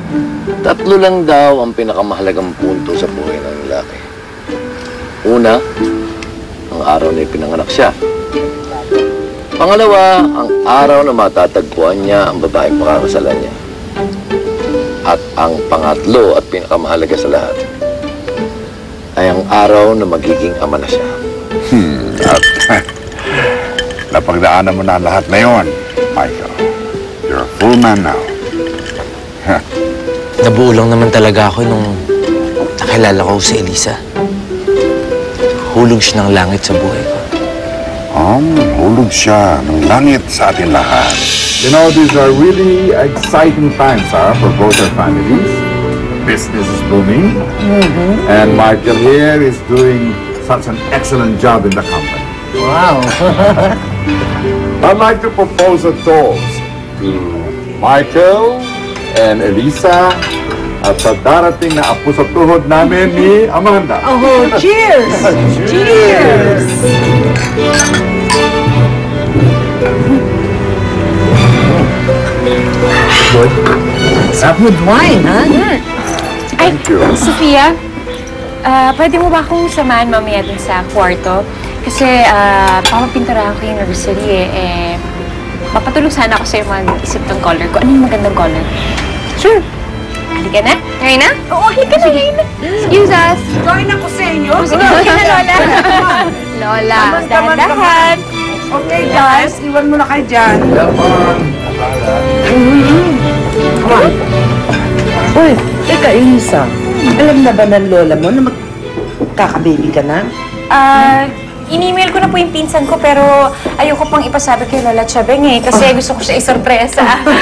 Tatlo lang daw ang pinakamahalagang punto sa buhay ng lalaki. Una, ang araw na ipinanganak siya. Pangalawa, ang araw na matatagpuan niya ang babaeng pakakasalan niya. At ang pangatlo at pinakamahalaga sa lahat ay ang araw na magiging ama na siya. At napagdaanan mo na lahat na yun, Michael. You're a full man now. Nabuo lang naman talaga ako nung nakilala ko si Elisa. Hulog siya ng langit sa buhay ko. Hulog siya ng langit sa atin lahat. You know, these are really exciting times, for both our families. Business is booming. And Michael here is doing such an excellent job in the company. Wow. I'd like to propose a toast to Michael and Elisa at sa darating na apo sa tuhod namin ni Amanda. Oh, cheers! Cheers! Good. Good wine, ha? Ay, Thank you. Sofia, pwede mo ba akong samahan mamaya dun sa kwarto? Kasi papapinturahan ko yung nursery mapatulong sana ako sa'yo mag-isip ng color ko. Ano yung magandang color? Sure. Halika na? Ngayon na? Oo, halika na ngayon na. Excuse us. Join ako sa inyo. Sige, okay na, Lola. Lola, dahan-dahan. Okay, guys. Iwan mo na kayo dyan. Come on. Uy, teka, Elisa. Alam na ba ng lola mo na magkakababy ka na? In-email ko na po yung pinsan ko pero ayoko pang ipasabi kay Lola Chabeng kasi gusto ko siya isorpresa.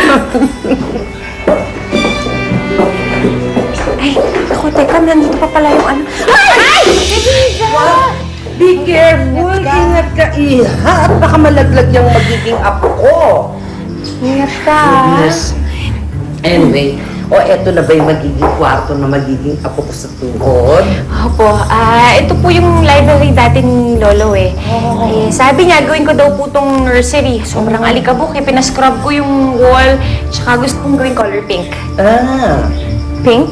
Ay, ako, teka, nandito pa pala yung ano. Ay! Wow! Be careful! Ingat ka, iha! At baka malaglag yung magiging apo ko. Ingat ka. Yes. Anyway, eto na ba yung magiging kwarto na magiging apo ko sa tuhod? Opo, ito po yung library dating lolo sabi niya, gawin ko daw po tong nursery. Sobrang alikabok pinascrub ko yung wall. Tsaka gusto kong gawin color pink. Pink?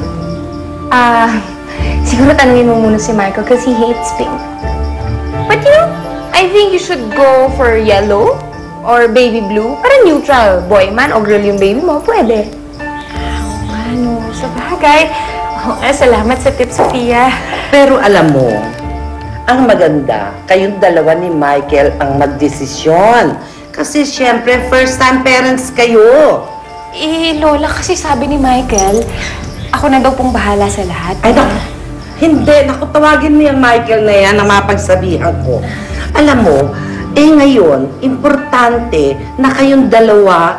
Siguro tanungin mo muna si Michael because he hates pink. But you know, I think you should go for yellow or baby blue. Para neutral. Boy man o girl yung baby mo, pwede. Ano, sa bagay. Salamat sa tip, Sofia. Pero alam mo, ang maganda, kayong dalawa ni Michael ang magdesisyon. Kasi syempre, first-time parents kayo. Lola, kasi sabi ni Michael, ako na daw pong bahala sa lahat. Ay, naku. Hindi. Naku, tawagin mo yung Michael na yan na mapagsabihan ko. Alam mo, ngayon, importante na kayong dalawa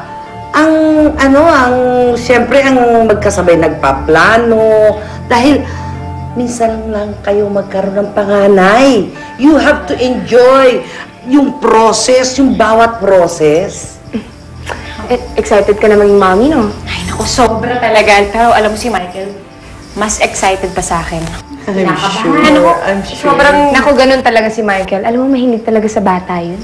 siyempre, ang magkasabay nagpaplano. Dahil, minsan lang kayo magkaroon ng panganay. You have to enjoy yung process, yung bawat process. Excited ka na maging mommy, no? Ay, naku, sobra talaga. Pero alam mo si Michael, mas excited pa sa akin. I'm sure. Sobrang, naku, ganun talaga si Michael. Alam mo, mahilig talaga sa bata yun.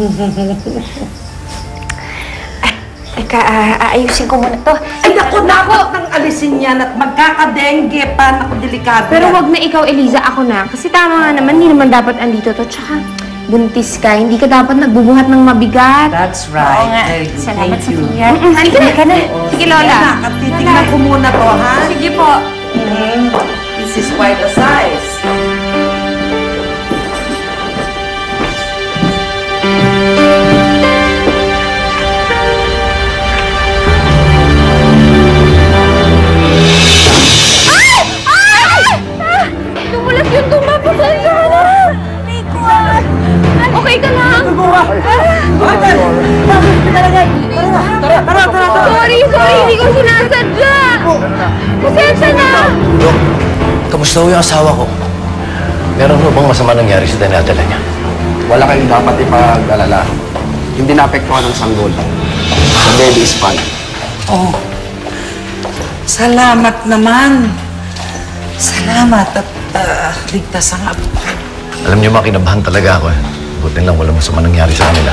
Teka, aayusin ko muna to. Ay, naku, dapat nang alisin yan at magkakadengge pa. Naku, delikado Pero yan. wag na ikaw, Eliza, ako na. Kasi tama nga naman, hindi naman dapat andito to. Tsaka, buntis ka, hindi ka dapat nagbubuhat ng mabigat. That's right. Oo nga. Very good. Salamat, Thank you. Sofia. Halika na. Sige, Lola. At titignan ko muna to, ha? Sige po. This is quite a size. Tumulas yung tumba. Pasensya ka na. Okay ka lang? Sorry, hindi ko sinasadya. Pasensya na. Dok, kamusta ho yung asawa ko? Meron ho bang masama nangyari sa dinadala niya? Wala kayong dapat ipag-alala. Hindi naapektuhan ng sanggol. The baby is fine. Oh, salamat naman. Salamat at ligtas ang apo. Alam niyo, makinabahan talaga ako Buti lang wala masama nangyari sa kanila.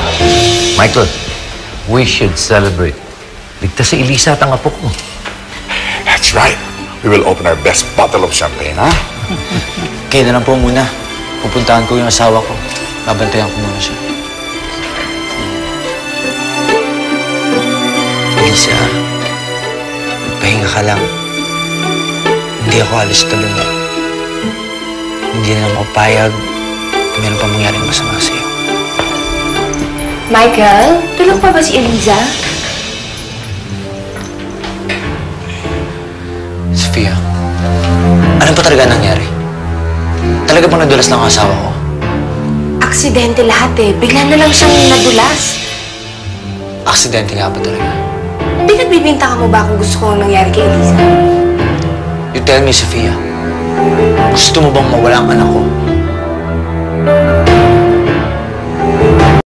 Michael, we should celebrate. Ligtas si Elisa at ang apo ko. Let's That's right. We will open our best bottle of champagne, ha? Kayo na lang po muna. Pupuntahan ko yung asawa ko. Babantayan ko muna siya. Elisa, magpahinga ka lang. Hindi ako alis sa tabi mo. Hindi na lang mapayag kung meron pa mangyaring masama sa'yo. Michael, tulog pa ba si Eliza? Sofia, ano ba talaga nangyari? Talaga bang nadulas ng asawa ko? Aksidente lahat eh. Bigla na lang siyang nadulas. Aksidente nga ba talaga? Pinagbibintangan mo ba kung gusto kong nangyari kay Eliza? You tell me, Sofia. Gusto mo bang mawala ang anak ko?